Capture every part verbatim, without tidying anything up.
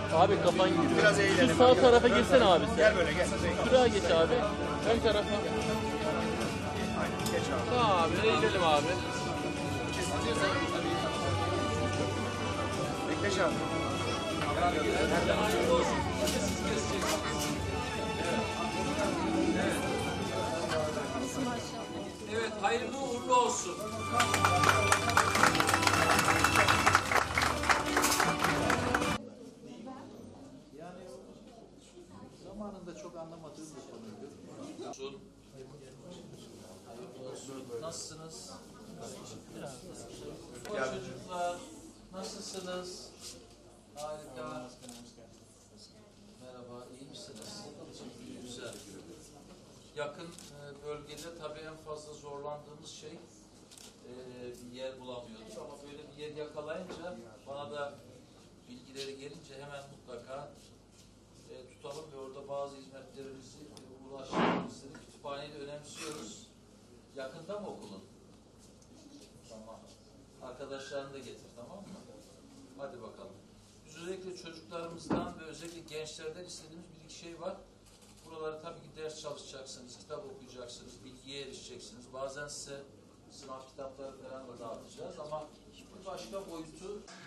Abi kafan gidiyor. Biraz eğlenelim. Şu sağ tarafa geçsene abi sen. Gel böyle gel. Şuraya geç abi. Ön tarafa. Aynen geç abi. Tamam abi eğilelim abi. Bekleş abi. Evet, hayırlı uğurlu olsun. Yani zamanında çok anlamadığım bir konuydu. Nasılsınız? Hoş çocuklar. Nasılsınız? Harika. Merhaba, iyi misiniz? Güzel. Yakın e, bölgede tabii en fazla zorlandığımız şey e, bir yer bulamıyorduk ama böyle bir yer yakalayınca bana da bilgileri gelince hemen mutlaka e, tutalım ve orada bazı hizmetlerimizi e, ulaştırmamızı kütüphaneyi de önemsiyoruz. Yakında mı okulun? Tamam. Arkadaşlarını da getir, tamam mı? Hadi bakalım. Biz özellikle çocuklarımızdan ve özellikle gençlerden istediğimiz bir iki şey var. Buraları tabii ki ders çalışacaksınız, kitap okuyacaksınız, bilgiye erişeceksiniz. Bazen size sınav kitapları falan da dağıtacağız ama bir başka boyutu...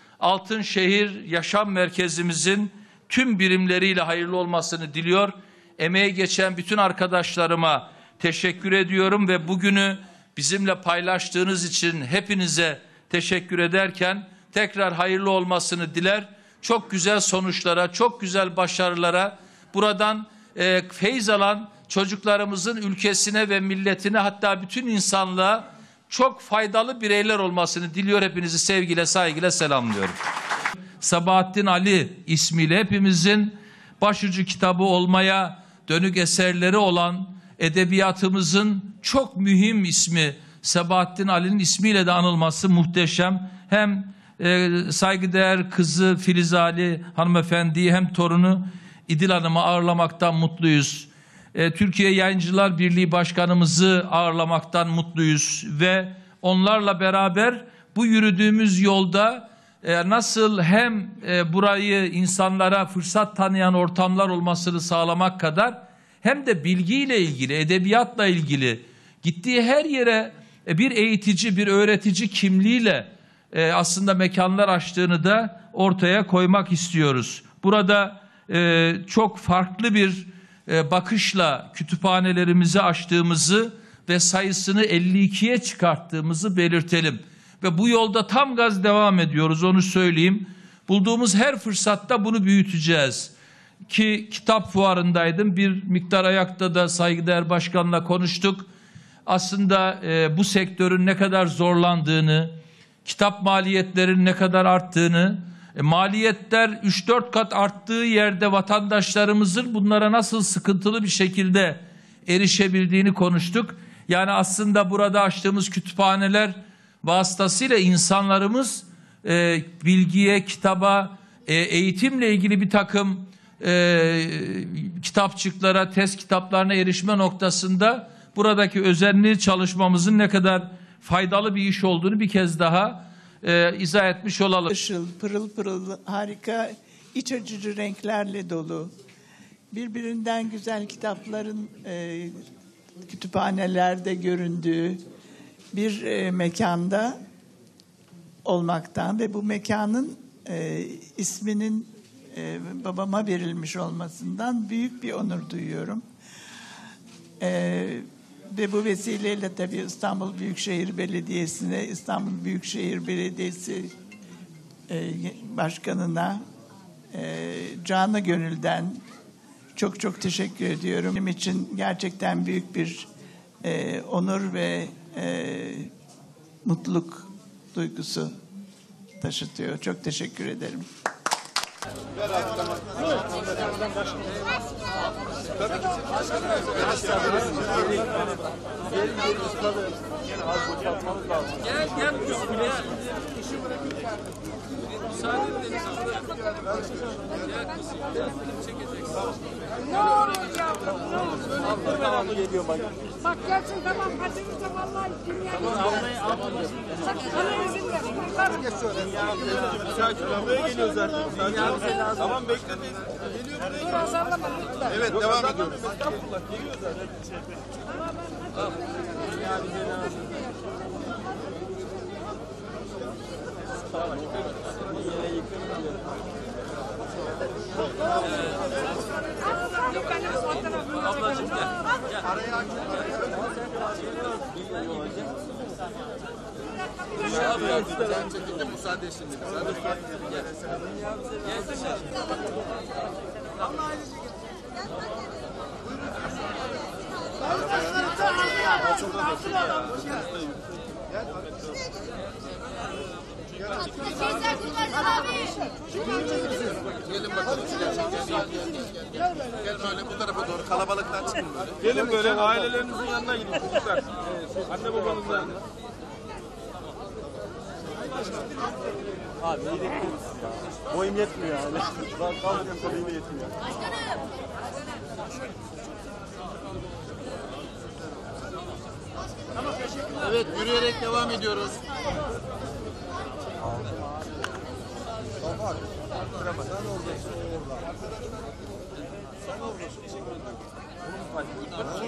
Altınşehir Yaşam Merkezimizin tüm birimleriyle hayırlı olmasını diliyor. Emeği geçen bütün arkadaşlarıma teşekkür ediyorum ve bugünü bizimle paylaştığınız için hepinize teşekkür ederken tekrar hayırlı olmasını diler. Çok güzel sonuçlara, çok güzel başarılara buradan e, feyz alan çocuklarımızın ülkesine ve milletine hatta bütün insanlığa çok faydalı bireyler olmasını diliyor. Hepinizi sevgiyle, saygıyla selamlıyorum. Sabahattin Ali ismiyle hepimizin başucu kitabı olmaya dönük eserleri olan edebiyatımızın çok mühim ismi Sabahattin Ali'nin ismiyle de anılması muhteşem. Hem e, saygıdeğer kızı Filiz Ali hanımefendiyi hem torunu İdil Hanım'ı ağırlamaktan mutluyuz. E, Türkiye Yayıncılar Birliği Başkanımızı ağırlamaktan mutluyuz ve onlarla beraber bu yürüdüğümüz yolda e, nasıl hem e, burayı insanlara fırsat tanıyan ortamlar olmasını sağlamak kadar hem de bilgiyle ilgili, edebiyatla ilgili gittiği her yere e, bir eğitici, bir öğretici kimliğiyle e, aslında mekanlar açtığını da ortaya koymak istiyoruz. Burada e, çok farklı bir e, bakışla kütüphanelerimizi açtığımızı ve sayısını elli ikiye çıkarttığımızı belirtelim. Ve bu yolda tam gaz devam ediyoruz, onu söyleyeyim. Bulduğumuz her fırsatta bunu büyüteceğiz. Ki kitap fuarındaydım. Bir miktar ayakta da saygıdeğer başkanla konuştuk. Aslında e, bu sektörün ne kadar zorlandığını, kitap maliyetlerinin ne kadar arttığını, e, maliyetler üç dört kat arttığı yerde vatandaşlarımızın bunlara nasıl sıkıntılı bir şekilde erişebildiğini konuştuk. Yani aslında burada açtığımız kütüphaneler vasıtasıyla insanlarımız e, bilgiye, kitaba, e, eğitimle ilgili bir takım e, kitapçıklara, test kitaplarına erişme noktasında buradaki özenli çalışmamızın ne kadar faydalı bir iş olduğunu bir kez daha e, izah etmiş olalım. Işıl, pırıl pırıl, harika, iç açıcı renklerle dolu, birbirinden güzel kitapların e, kütüphanelerde göründüğü bir e, mekanda olmaktan ve bu mekanın e, isminin e, babama verilmiş olmasından büyük bir onur duyuyorum. E, ve bu vesileyle tabii İstanbul Büyükşehir Belediyesi'ne, İstanbul Büyükşehir Belediyesi e, Başkanı'na e, canı gönülden çok çok teşekkür ediyorum. Benim için gerçekten büyük bir e, onur ve e, mutluluk duygusu taşıtıyor. Çok teşekkür ederim. Gel gel. Müsaade edin. Ne olur yavrum, ne olur. Tamam geliyor bak. Bak gelsin tamam, kaçırırsa vallahi dünyanın. Sakın bana izin ver. Yukarı. Sakin ol. Buraya geliyor zaten. Tamam bekle teyze. Geliyor buraya. Dur azarlama lütfen. Evet devam ediyoruz. Estağfurullah geliyor zaten. Ablacığım gel. Sen çekildi müsaade şimdi. Hadi gel. Gel dışarı. Gelin bakalım. Gel, gel, gel, gel, gel. Gel böyle bu tarafa doğru kalabalıktan çıkın böyle. Gelin böyle ailelerinizin yanına gidin çocuklar. Anne babanızın yanına. Abi iyi bekliyoruz ya. Boyum yetmiyor yani. Ben kaldırıyorum tabii yine yetmiyor. Evet yürüyerek devam ediyoruz. Sen oradasın. Sen oradasın.